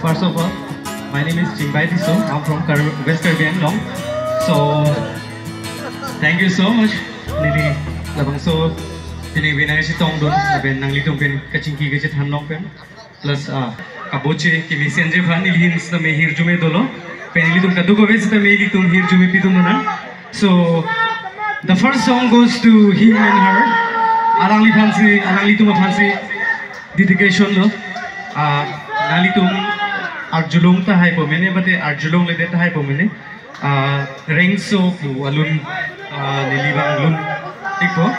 first of all, my name is Chingbai Tiso. I'm from West Caribbean Long. So, thank you so much, Lily Labangso. Ini winai si tong don, ben nang litong ben kacingki kecet han long pen. Plus kaboche kimi senje bhan Lily insta me hir jume dolo. Pen litong kadu ko ves ta me litong hir jume pitum na. So, the first song goes to him and her. Arangli litong fancy dedication lo. Nalitung Arjulong ta hai po mene bate Arjulong le deta hai po mene Rengso ku alun nilibang lun iko.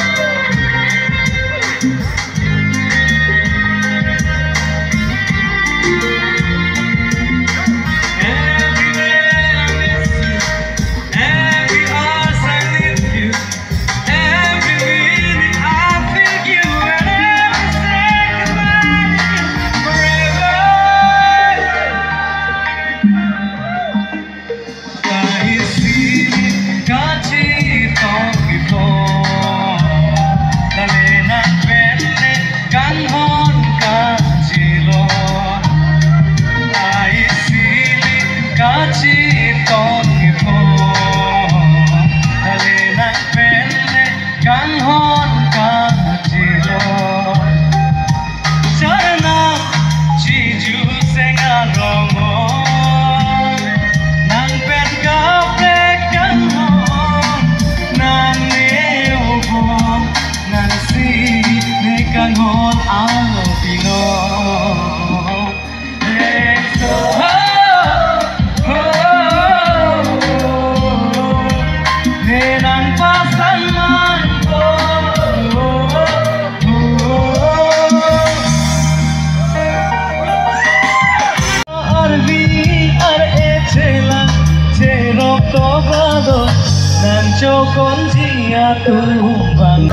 Con dia tumbang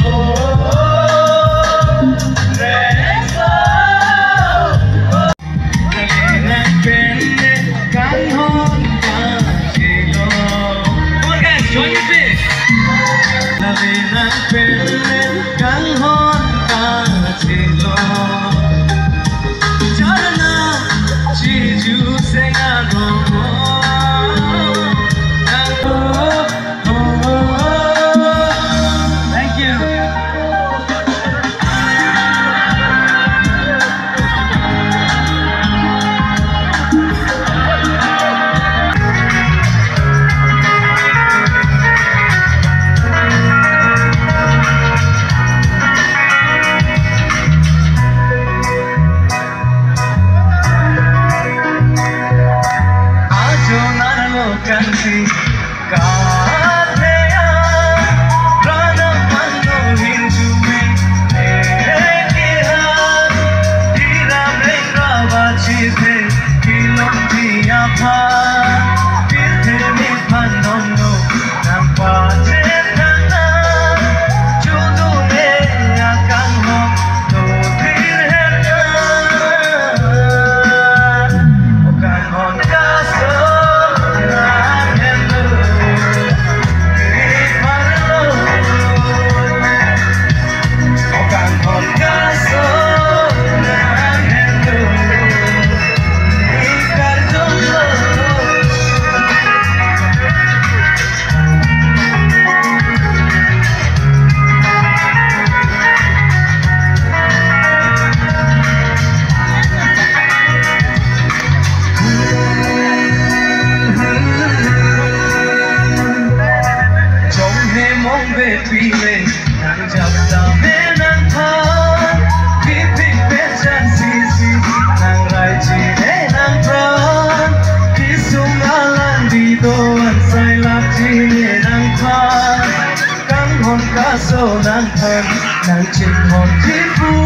nang chinh hồn thiết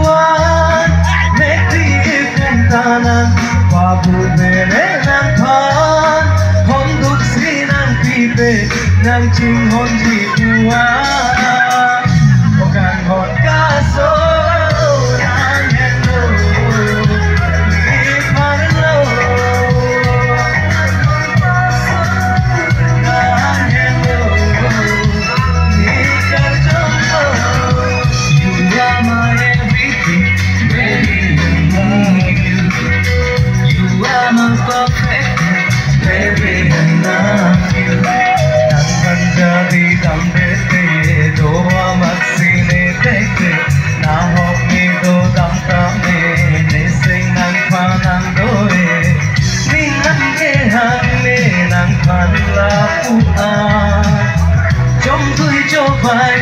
vuông nét đi cùng ta nang và buồn về nét nang thoáng hôn đúc xí nang pi về nang chinh hồn gì vuông có càng hồn ca số nang hẹn lâu đi qua đến lâu nang hẹn lâu đi càng trong mơ. You are my everything, baby, I love you. You vai